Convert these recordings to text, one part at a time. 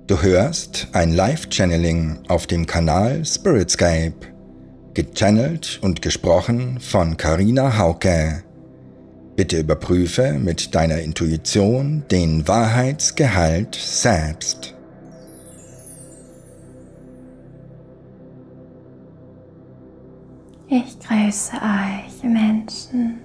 Du hörst ein Live-Channeling auf dem Kanal Spiritscape, gechannelt und gesprochen von Carina Hauke. Bitte überprüfe mit deiner Intuition den Wahrheitsgehalt selbst. Ich grüße euch Menschen.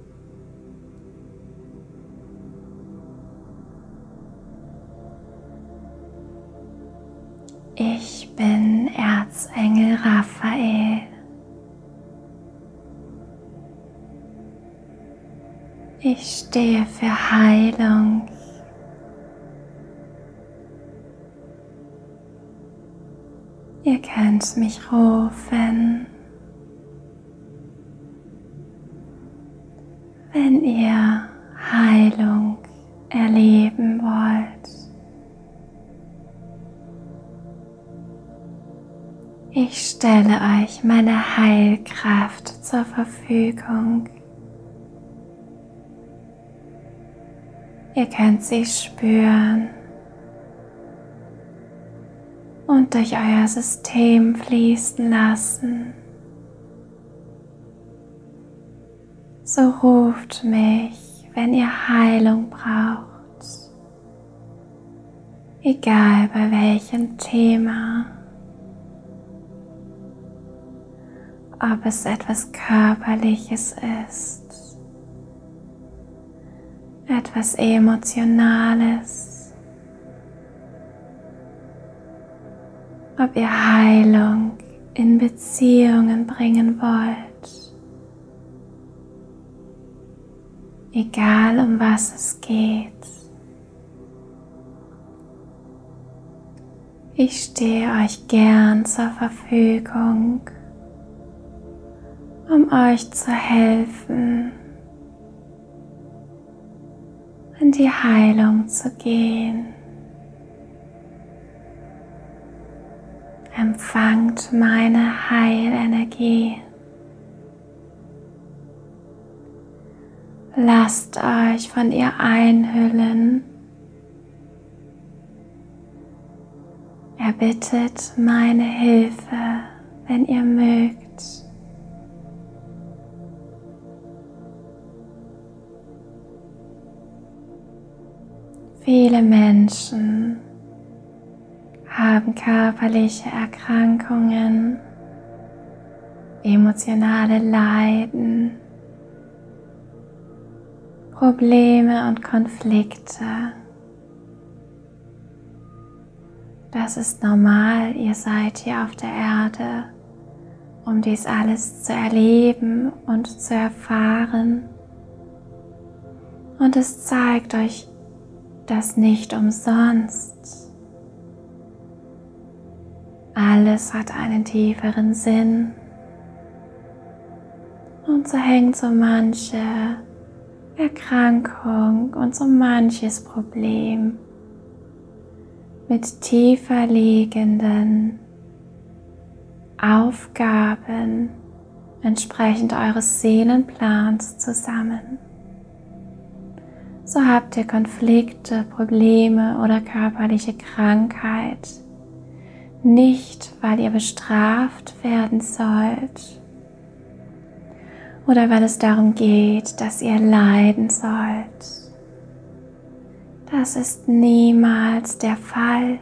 Ich bin Erzengel Raphael. Ich stehe für Heilung. Ihr könnt mich rufen, wenn ihr Heilung erleben wollt. Ich stelle euch meine Heilkraft zur Verfügung. Ihr könnt sie spüren und durch euer System fließen lassen. So ruft mich, wenn ihr Heilung braucht, egal bei welchem Thema. Ob es etwas Körperliches ist, etwas Emotionales, ob ihr Heilung in Beziehungen bringen wollt, egal um was es geht. Ich stehe euch gern zur Verfügung, um euch zu helfen, in die Heilung zu gehen. Empfangt meine Heilenergie. Lasst euch von ihr einhüllen. Erbittet meine Hilfe, wenn ihr mögt. Viele Menschen haben körperliche Erkrankungen, emotionale Leiden, Probleme und Konflikte. Das ist normal, ihr seid hier auf der Erde, um dies alles zu erleben und zu erfahren. Und es zeigt euch das nicht umsonst. Alles hat einen tieferen Sinn. Und so hängt so manche Erkrankung und so manches Problem mit tiefer liegenden Aufgaben entsprechend eures Seelenplans zusammen. So habt ihr Konflikte, Probleme oder körperliche Krankheit, nicht weil ihr bestraft werden sollt oder weil es darum geht, dass ihr leiden sollt. Das ist niemals der Fall.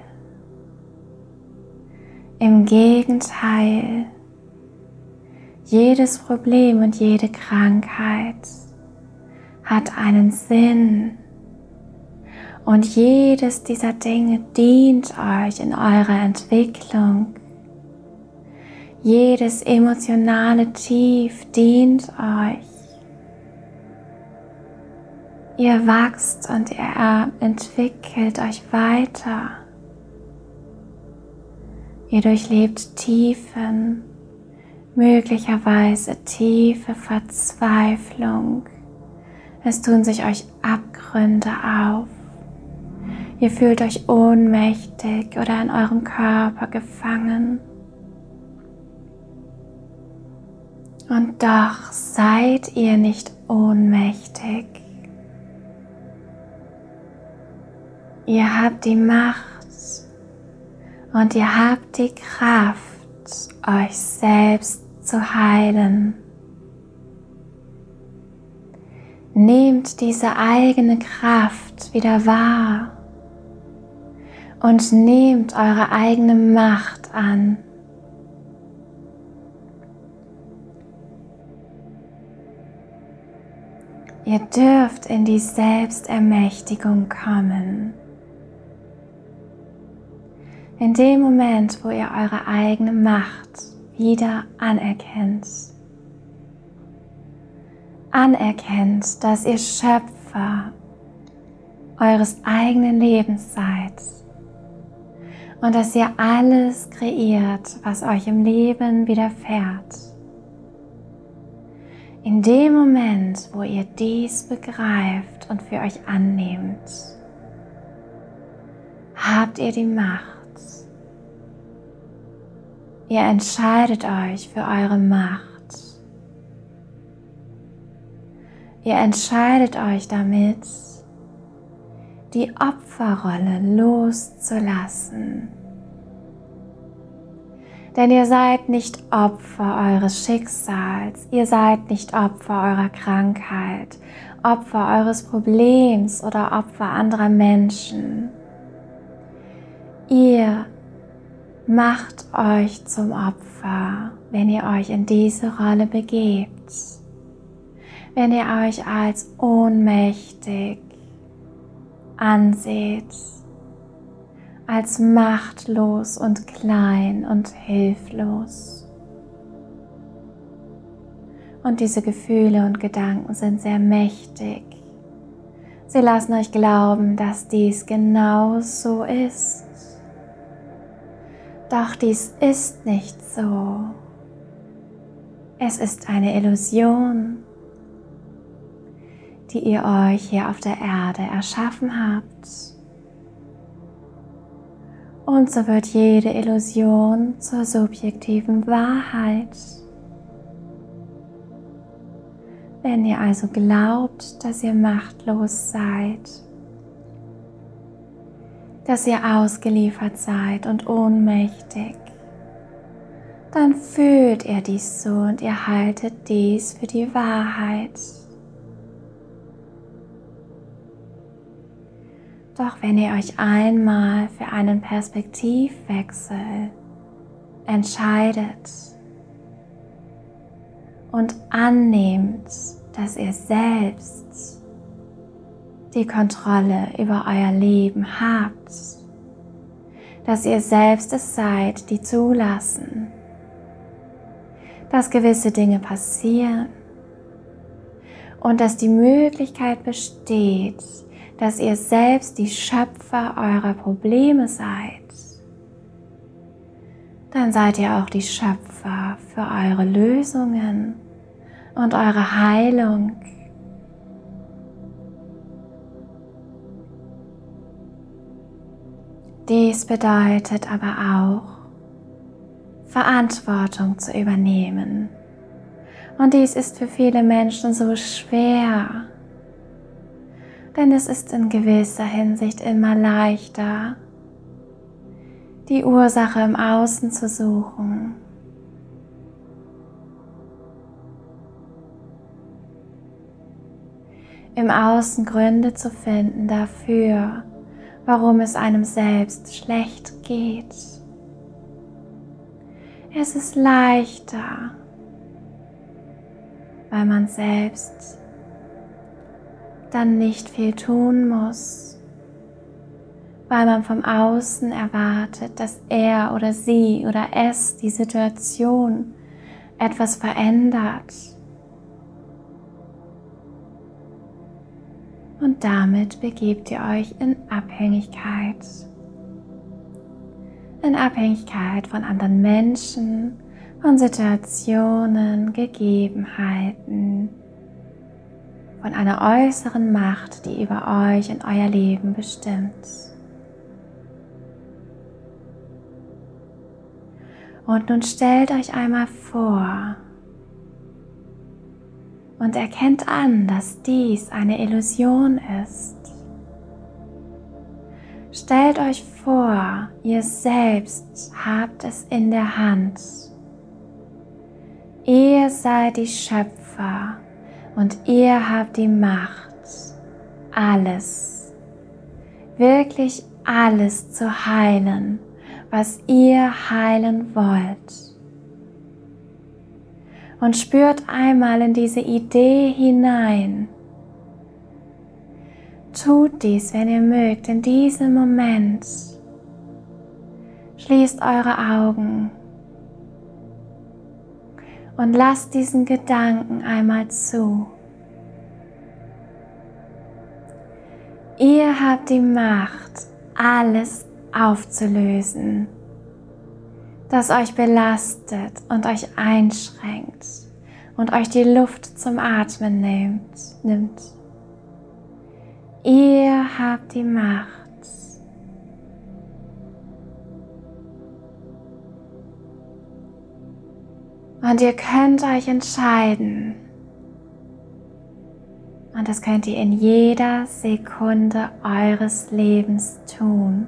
Im Gegenteil, jedes Problem und jede Krankheit hat einen Sinn und jedes dieser Dinge dient euch in eurer Entwicklung. Jedes emotionale Tief dient euch. Ihr wachst und ihr entwickelt euch weiter. Ihr durchlebt Tiefen, möglicherweise tiefe Verzweiflung. Es tun sich euch Abgründe auf. Ihr fühlt euch ohnmächtig oder in eurem Körper gefangen. Und doch seid ihr nicht ohnmächtig. Ihr habt die Macht, Und ihr habt die Kraft, euch selbst zu heilen. Nehmt diese eigene Kraft wieder wahr und nehmt eure eigene Macht an. Ihr dürft in die Selbstermächtigung kommen. In dem Moment, wo ihr eure eigene Macht wieder anerkennt. Anerkennt, dass ihr Schöpfer eures eigenen Lebens seid und dass ihr alles kreiert, was euch im Leben widerfährt. In dem Moment, wo ihr dies begreift und für euch annehmt, habt ihr die Macht. Ihr entscheidet euch für eure Macht. Ihr entscheidet euch damit, die Opferrolle loszulassen. Denn ihr seid nicht Opfer eures Schicksals, ihr seid nicht Opfer eurer Krankheit, Opfer eures Problems oder Opfer anderer Menschen. Ihr macht euch zum Opfer, wenn ihr euch in diese Rolle begebt, wenn ihr euch als ohnmächtig anseht, als machtlos und klein und hilflos. Und diese Gefühle und Gedanken sind sehr mächtig. Sie lassen euch glauben, dass dies genau so ist. Doch dies ist nicht so. Es ist eine Illusion, die ihr euch hier auf der Erde erschaffen habt. Und so wird jede Illusion zur subjektiven Wahrheit. Wenn ihr also glaubt, dass ihr machtlos seid, dass ihr ausgeliefert seid und ohnmächtig, dann fühlt ihr dies so und ihr haltet dies für die Wahrheit. Doch wenn ihr euch einmal für einen Perspektivwechsel entscheidet und annehmt, dass ihr selbst die Kontrolle über euer Leben habt, dass ihr selbst es seid, die zulassen, dass gewisse Dinge passieren und dass die Möglichkeit besteht, dass ihr selbst die Schöpfer eurer Probleme seid, dann seid ihr auch die Schöpfer für eure Lösungen und eure Heilung. Dies bedeutet aber auch, Verantwortung zu übernehmen. Und dies ist für viele Menschen so schwer, denn es ist in gewisser Hinsicht immer leichter, die Ursache im Außen zu suchen. Im Außen Gründe zu finden dafür, warum es einem selbst schlecht geht. Es ist leichter, weil man selbst dann nicht viel tun muss, weil man vom Außen erwartet, dass er oder sie oder es die Situation etwas verändert. Und damit begebt ihr euch in Abhängigkeit. In Abhängigkeit von anderen Menschen, von Situationen, Gegebenheiten, von einer äußeren Macht, die über euch und euer Leben bestimmt. Und nun stellt euch einmal vor und erkennt an, dass dies eine Illusion ist. stellt euch vor, ihr selbst habt es in der Hand. Ihr seid die Schöpfer und ihr habt die Macht, alles, wirklich alles zu heilen, was ihr heilen wollt. Und spürt einmal in diese Idee hinein. Tut dies, wenn ihr mögt, in diesem Moment. Schließt eure Augen und lasst diesen Gedanken einmal zu. Ihr habt die Macht, alles aufzulösen, das euch belastet und euch einschränkt und euch die Luft zum Atmen nimmt. Ihr habt die Macht. Und ihr könnt euch entscheiden. Und das könnt ihr in jeder Sekunde eures Lebens tun.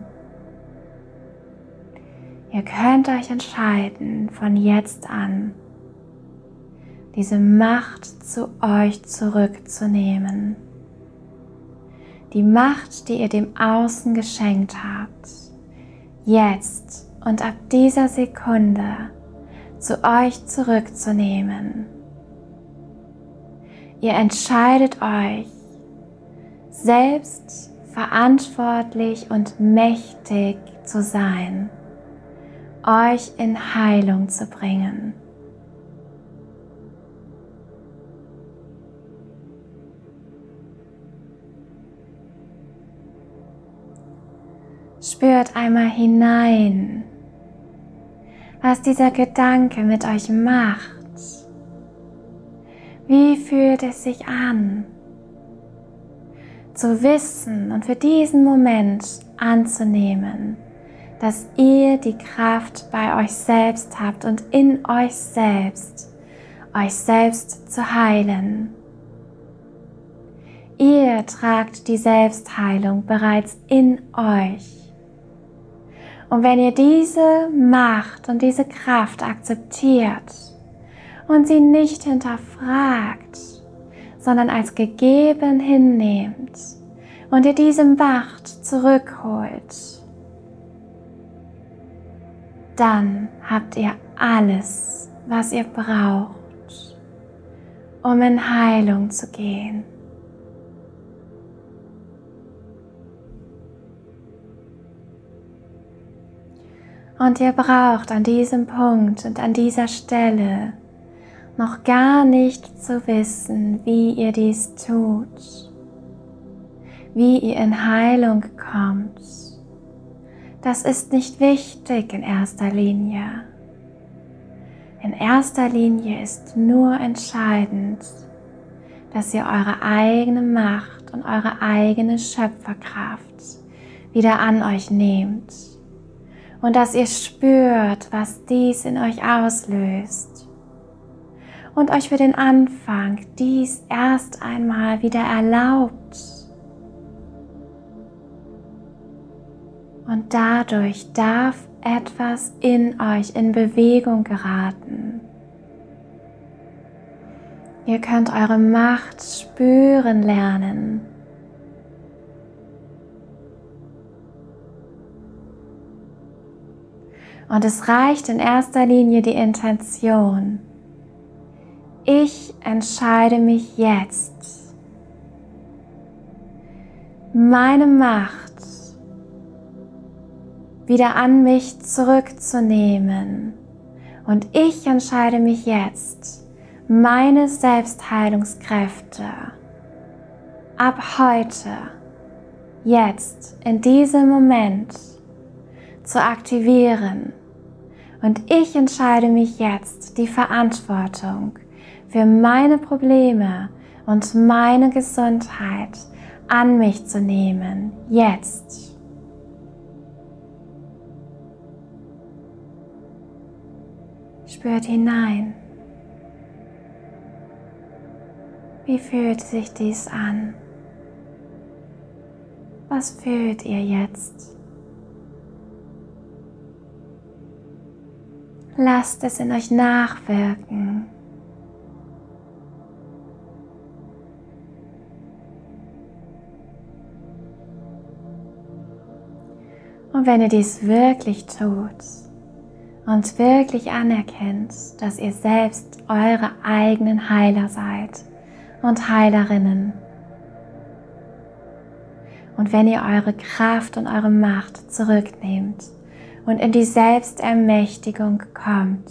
Ihr könnt euch entscheiden, von jetzt an diese Macht zu euch zurückzunehmen. Die Macht, die ihr dem Außen geschenkt habt, jetzt und ab dieser Sekunde zu euch zurückzunehmen. Ihr entscheidet euch, selbst verantwortlich und mächtig zu sein, euch in Heilung zu bringen. Spürt einmal hinein, was dieser Gedanke mit euch macht. Wie fühlt es sich an, zu wissen und für diesen Moment anzunehmen, dass ihr die Kraft bei euch selbst habt und in euch selbst zu heilen. Ihr tragt die Selbstheilung bereits in euch. Und wenn ihr diese Macht und diese Kraft akzeptiert und sie nicht hinterfragt, sondern als gegeben hinnehmt und ihr diese Macht zurückholt, dann habt ihr alles, was ihr braucht, um in Heilung zu gehen. Und ihr braucht an diesem Punkt und an dieser Stelle noch gar nicht zu wissen, wie ihr dies tut, wie ihr in Heilung kommt. Das ist nicht wichtig in erster Linie. In erster Linie ist nur entscheidend, dass ihr eure eigene Macht und eure eigene Schöpferkraft wieder an euch nehmt. Und dass ihr spürt, was dies in euch auslöst. Und euch für den Anfang dies erst einmal wieder erlaubt. Und dadurch darf etwas in euch in Bewegung geraten. Ihr könnt eure Macht spüren lernen. Und es reicht in erster Linie die Intention. Ich entscheide mich jetzt, meine Macht wieder an mich zurückzunehmen. Und ich entscheide mich jetzt, meine Selbstheilungskräfte ab heute, jetzt, in diesem Moment zu aktivieren. Und ich entscheide mich jetzt, die Verantwortung für meine Probleme und meine Gesundheit an mich zu nehmen, jetzt. Spürt hinein. Wie fühlt sich dies an? Was fühlt ihr jetzt? Lasst es in euch nachwirken. Und wenn ihr dies wirklich tut und wirklich anerkennt, dass ihr selbst eure eigenen Heiler seid und Heilerinnen, und wenn ihr eure Kraft und eure Macht zurücknehmt und in die Selbstermächtigung kommt,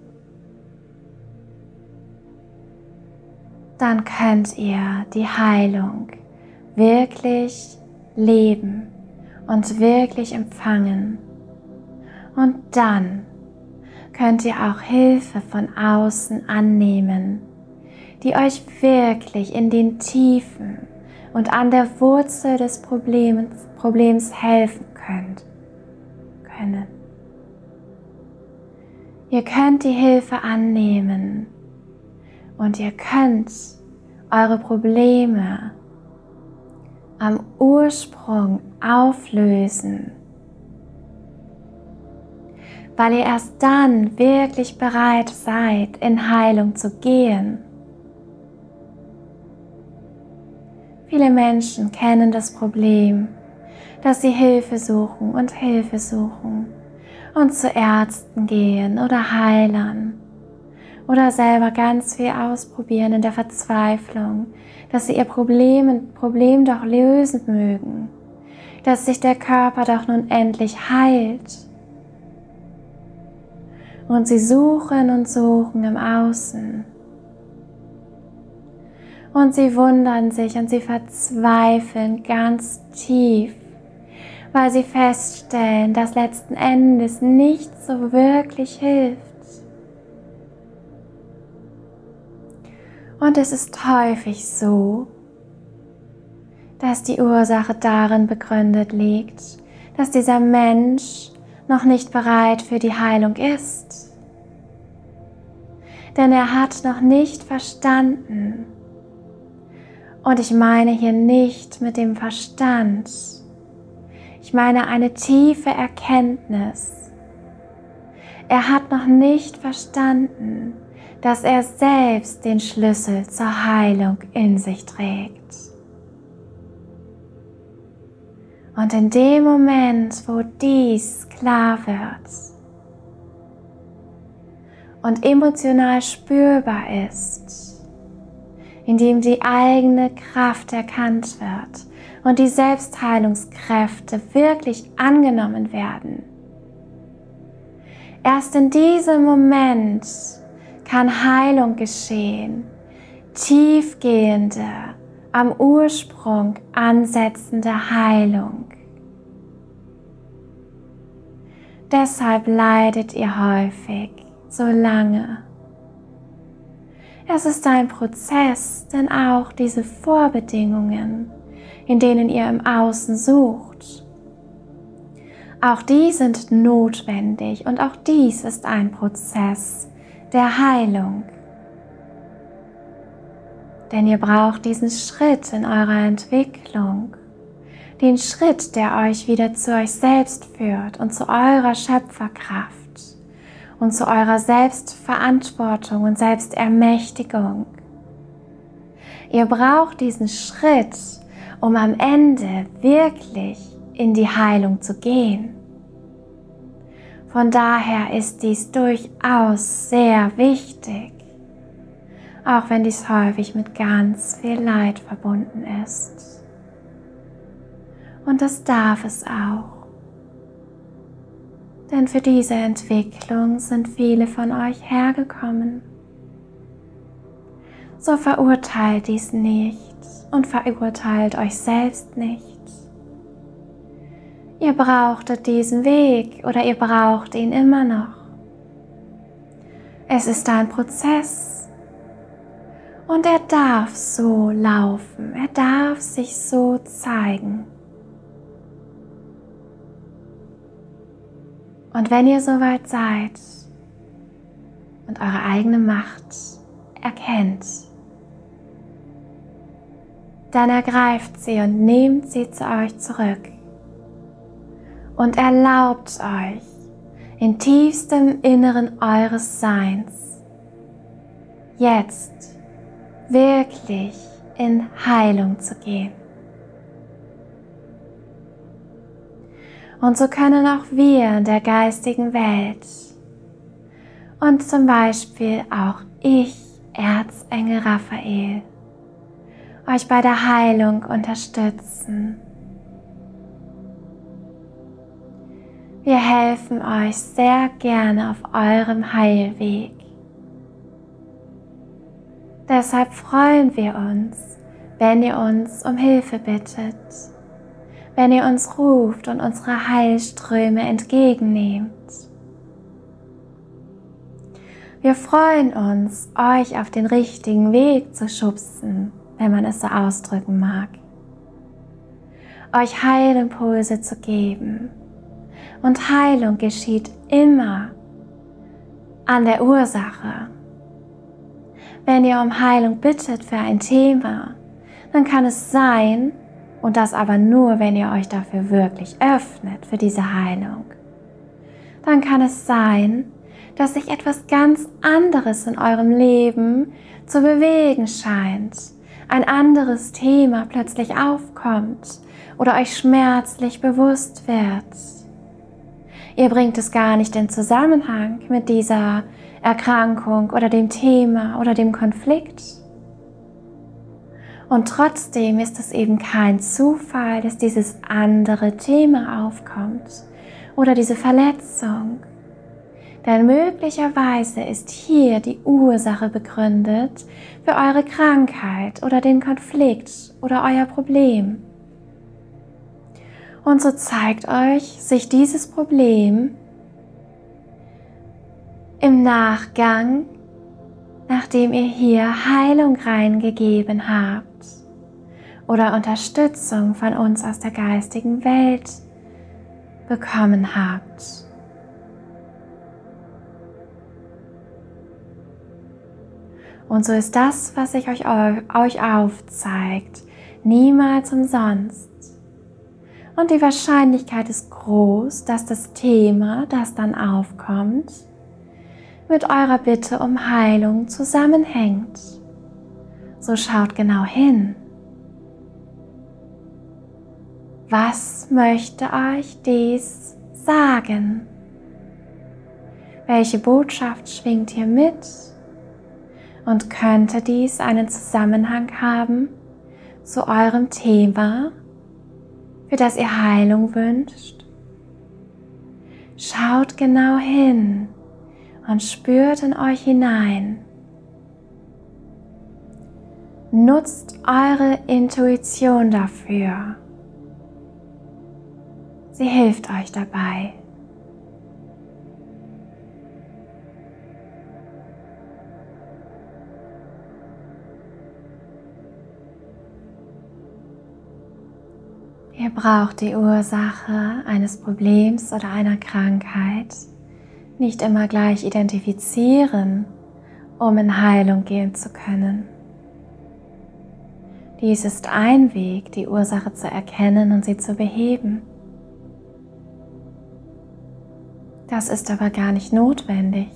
dann könnt ihr die Heilung wirklich leben und wirklich empfangen. Und dann könnt ihr auch Hilfe von außen annehmen, die euch wirklich in den Tiefen und an der Wurzel des Problems helfen können. Ihr könnt die Hilfe annehmen und ihr könnt eure Probleme am Ursprung auflösen, weil ihr erst dann wirklich bereit seid, in Heilung zu gehen. Viele Menschen kennen das Problem, dass sie Hilfe suchen und zu Ärzten gehen oder Heilern oder selber ganz viel ausprobieren in der Verzweiflung, dass sie ihr Problem doch lösen mögen, dass sich der Körper doch nun endlich heilt. Und sie suchen und suchen im Außen. Und sie wundern sich und sie verzweifeln ganz tief, weil sie feststellen, dass letzten Endes nichts so wirklich hilft. Und es ist häufig so, dass die Ursache darin begründet liegt, dass dieser Mensch noch nicht bereit für die Heilung ist. Denn er hat noch nicht verstanden. Und ich meine hier nicht mit dem Verstand. Ich meine eine tiefe Erkenntnis. Er hat noch nicht verstanden, dass er selbst den Schlüssel zur Heilung in sich trägt. Und in dem Moment, wo dies klar wird und emotional spürbar ist, indem die eigene Kraft erkannt wird und die Selbstheilungskräfte wirklich angenommen werden, erst in diesem Moment kann Heilung geschehen, tiefgehende, am Ursprung ansetzende Heilung. Deshalb leidet ihr häufig so lange. Es ist ein Prozess, denn auch diese Vorbedingungen, in denen ihr im Außen sucht, auch die sind notwendig und auch dies ist ein Prozess der Heilung. Denn ihr braucht diesen Schritt in eurer Entwicklung, den Schritt, der euch wieder zu euch selbst führt und zu eurer Schöpferkraft und zu eurer Selbstverantwortung und Selbstermächtigung. Ihr braucht diesen Schritt, um am Ende wirklich in die Heilung zu gehen. Von daher ist dies durchaus sehr wichtig, auch wenn dies häufig mit ganz viel Leid verbunden ist. Und das darf es auch. Denn für diese Entwicklung sind viele von euch hergekommen. So verurteilt dies nicht und verurteilt euch selbst nicht. Ihr brauchtet diesen Weg oder ihr braucht ihn immer noch. Es ist ein Prozess und er darf so laufen, er darf sich so zeigen. Und wenn ihr soweit seid und eure eigene Macht erkennt, dann ergreift sie und nehmt sie zu euch zurück und erlaubt euch, in tiefstem Inneren eures Seins jetzt wirklich in Heilung zu gehen. Und so können auch wir in der geistigen Welt und zum Beispiel auch ich, Erzengel Raphael, euch bei der Heilung unterstützen. Wir helfen euch sehr gerne auf eurem Heilweg. Deshalb freuen wir uns, wenn ihr uns um Hilfe bittet, wenn ihr uns ruft und unsere Heilströme entgegennehmt. Wir freuen uns, euch auf den richtigen Weg zu schubsen, wenn man es so ausdrücken mag, euch Heilimpulse zu geben. Und Heilung geschieht immer an der Ursache. Wenn ihr um Heilung bittet für ein Thema, dann kann es sein, und das aber nur, wenn ihr euch dafür wirklich öffnet, für diese Heilung, dann kann es sein, dass sich etwas ganz anderes in eurem Leben zu bewegen scheint, ein anderes Thema plötzlich aufkommt oder euch schmerzlich bewusst wird. Ihr bringt es gar nicht in Zusammenhang mit dieser Erkrankung oder dem Thema oder dem Konflikt. Und trotzdem ist es eben kein Zufall, dass dieses andere Thema aufkommt oder diese Verletzung. Denn möglicherweise ist hier die Ursache begründet für eure Krankheit oder den Konflikt oder euer Problem. Und so zeigt euch sich dieses Problem im Nachgang, nachdem ihr hier Heilung reingegeben habt oder Unterstützung von uns aus der geistigen Welt bekommen habt. Und so ist das, was sich euch aufzeigt, niemals umsonst. Und die Wahrscheinlichkeit ist groß, dass das Thema, das dann aufkommt, mit eurer Bitte um Heilung zusammenhängt. So schaut genau hin. Was möchte euch dies sagen? Welche Botschaft schwingt hier mit? Und könnte dies einen Zusammenhang haben zu eurem Thema, für das ihr Heilung wünscht? Schaut genau hin und spürt in euch hinein. Nutzt eure Intuition dafür. Sie hilft euch dabei. Ihr braucht die Ursache eines Problems oder einer Krankheit nicht immer gleich identifizieren, um in Heilung gehen zu können. Dies ist ein Weg, die Ursache zu erkennen und sie zu beheben. Das ist aber gar nicht notwendig.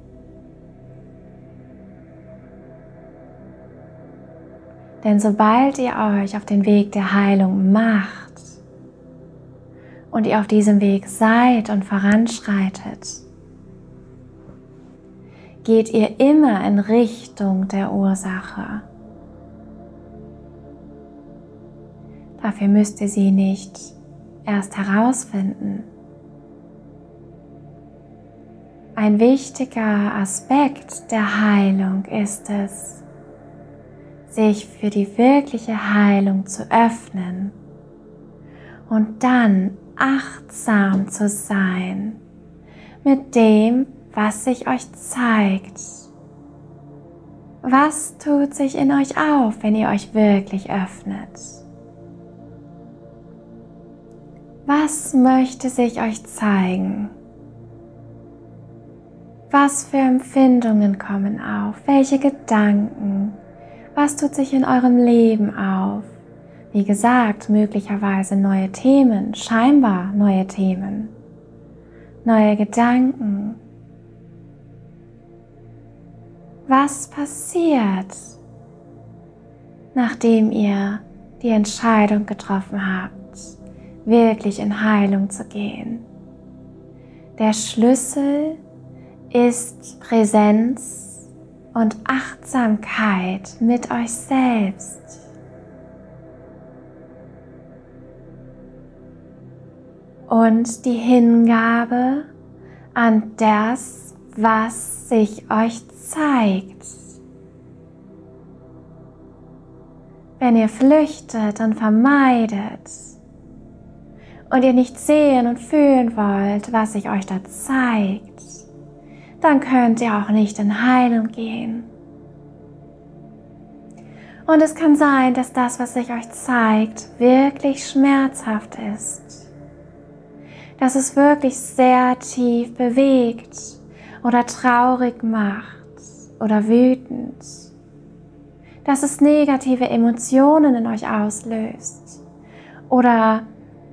Denn sobald ihr euch auf den Weg der Heilung macht und ihr auf diesem Weg seid und voranschreitet, geht ihr immer in Richtung der Ursache. Dafür müsst ihr sie nicht erst herausfinden. Ein wichtiger Aspekt der Heilung ist es, sich für die wirkliche Heilung zu öffnen und dann achtsam zu sein mit dem, was sich euch zeigt. Was tut sich in euch auf, wenn ihr euch wirklich öffnet? Was möchte sich euch zeigen? Was für Empfindungen kommen auf? Welche Gedanken? Was tut sich in eurem Leben auf? Wie gesagt, möglicherweise neue Themen, scheinbar neue Themen. neue Gedanken? Was passiert, nachdem ihr die Entscheidung getroffen habt, wirklich in Heilung zu gehen? Der Schlüssel ist Präsenz und Achtsamkeit mit euch selbst. Und die Hingabe an das, was sich euch zeigt. Wenn ihr flüchtet und vermeidet und ihr nicht sehen und fühlen wollt, was sich euch da zeigt, dann könnt ihr auch nicht in Heilung gehen. Und es kann sein, dass das, was sich euch zeigt, wirklich schmerzhaft ist. Dass es wirklich sehr tief bewegt oder traurig macht oder wütend. Dass es negative Emotionen in euch auslöst oder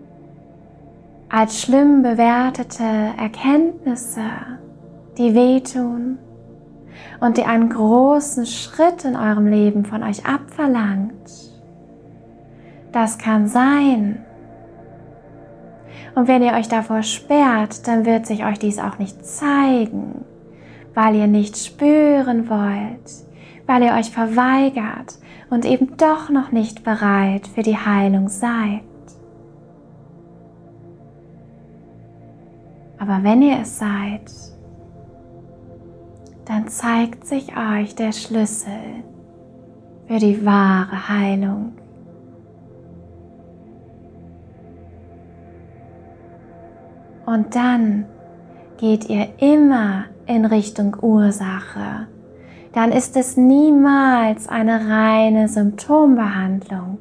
als schlimm bewertete Erkenntnisse, die wehtun und die einen großen Schritt in eurem Leben von euch abverlangt. Das kann sein. Und wenn ihr euch davor sperrt, dann wird sich euch dies auch nicht zeigen, weil ihr nicht spüren wollt, weil ihr euch verweigert und eben doch noch nicht bereit für die Heilung seid. Aber wenn ihr es seid, dann zeigt sich euch der Schlüssel für die wahre Heilung. Und dann geht ihr immer in Richtung Ursache. Dann ist es niemals eine reine Symptombehandlung.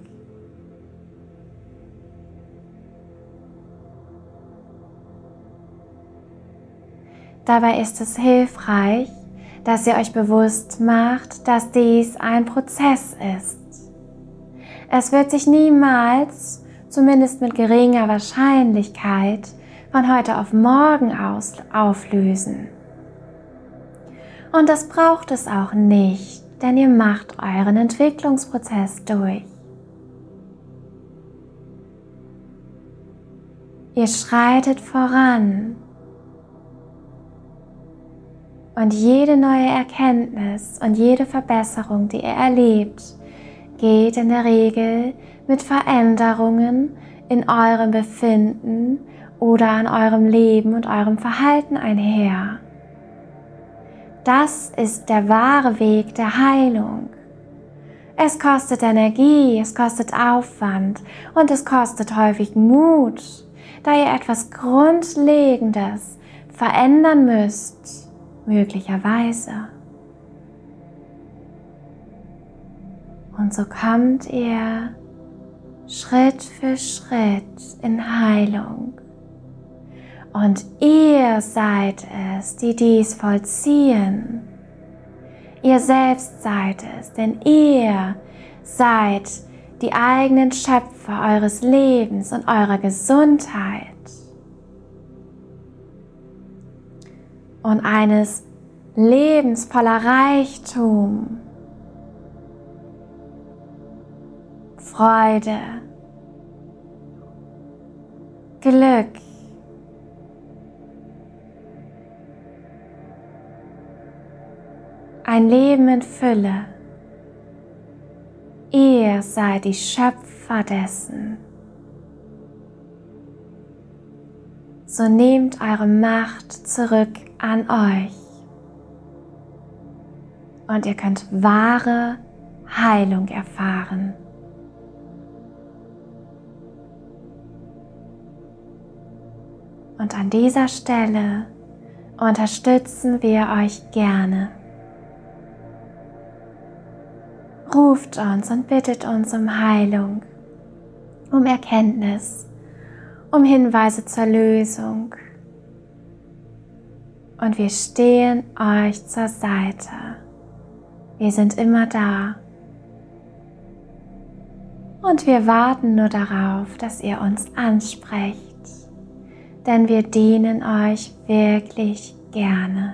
Dabei ist es hilfreich, dass ihr euch bewusst macht, dass dies ein Prozess ist. Es wird sich niemals, zumindest mit geringer Wahrscheinlichkeit, von heute auf morgen auflösen. Und das braucht es auch nicht, denn ihr macht euren Entwicklungsprozess durch. Ihr schreitet voran. Und jede neue Erkenntnis und jede Verbesserung, die ihr erlebt, geht in der Regel mit Veränderungen in eurem Befinden oder an eurem Leben und eurem Verhalten einher. Das ist der wahre Weg der Heilung. Es kostet Energie, es kostet Aufwand und es kostet häufig Mut, da ihr etwas Grundlegendes verändern müsst, möglicherweise. Und so kommt ihr Schritt für Schritt in Heilung. Und ihr seid es, die dies vollziehen. Ihr selbst seid es, denn ihr seid die eigenen Schöpfer eures Lebens und eurer Gesundheit. Und eines Lebens voller Reichtum, Freude, Glück, ein Leben in Fülle. Ihr seid die Schöpfer dessen. So nehmt eure Macht zurück an euch. Und ihr könnt wahre Heilung erfahren. Und an dieser Stelle unterstützen wir euch gerne. Ruft uns und bittet uns um Heilung, um Erkenntnis, um Hinweise zur Lösung. Und wir stehen euch zur Seite. Wir sind immer da. Und wir warten nur darauf, dass ihr uns ansprecht, denn wir dienen euch wirklich gerne.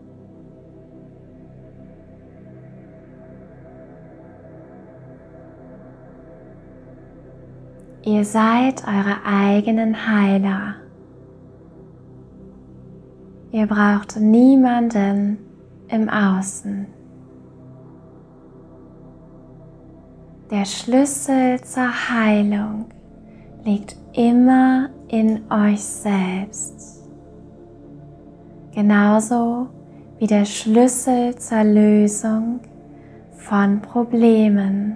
Ihr seid eure eigenen Heiler. Ihr braucht niemanden im Außen. Der Schlüssel zur Heilung liegt immer in euch selbst. Genauso wie der Schlüssel zur Lösung von Problemen.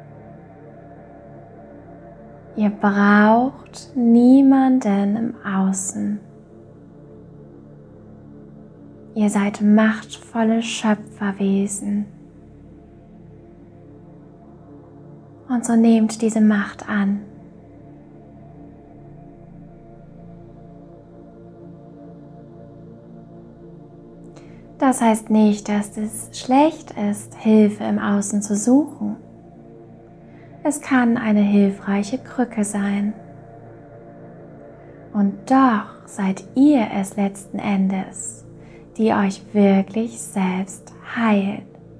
Ihr braucht niemanden im Außen. Ihr seid machtvolle Schöpferwesen. Und so nehmt diese Macht an. Das heißt nicht, dass es schlecht ist, Hilfe im Außen zu suchen. Es kann eine hilfreiche Krücke sein. Und doch seid ihr es letzten Endes, die euch wirklich selbst heilt.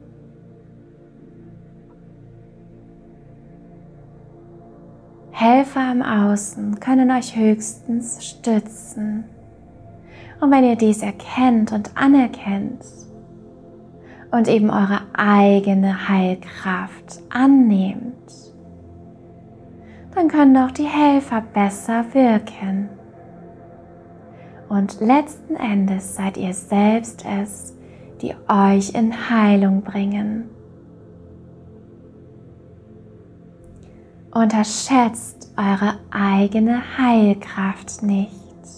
Helfer im Außen können euch höchstens stützen. Und wenn ihr dies erkennt und anerkennt und eben eure eigene Heilkraft annehmt, dann können auch die Helfer besser wirken. Und letzten Endes seid ihr selbst es, die euch in Heilung bringen. Unterschätzt eure eigene Heilkraft nicht.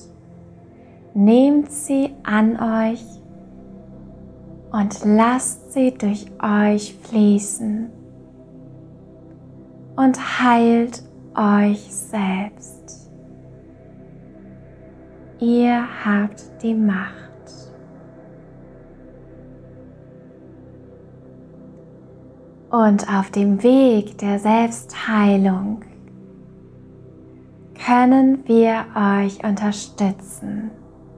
Nehmt sie an euch und lasst sie durch euch fließen und heilt euch selbst. Ihr habt die Macht. Und auf dem Weg der Selbstheilung können wir euch unterstützen.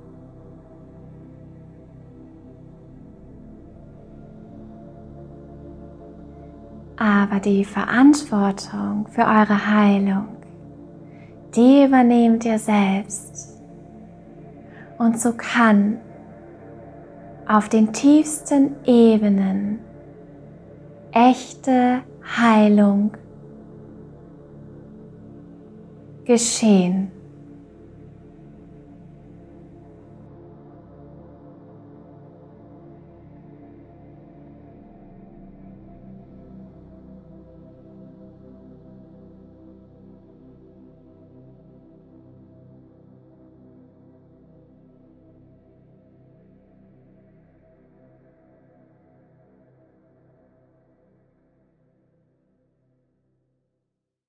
Aber die Verantwortung für eure Heilung, die übernehmt ihr selbst. Und so kann auf den tiefsten Ebenen echte Heilung geschehen.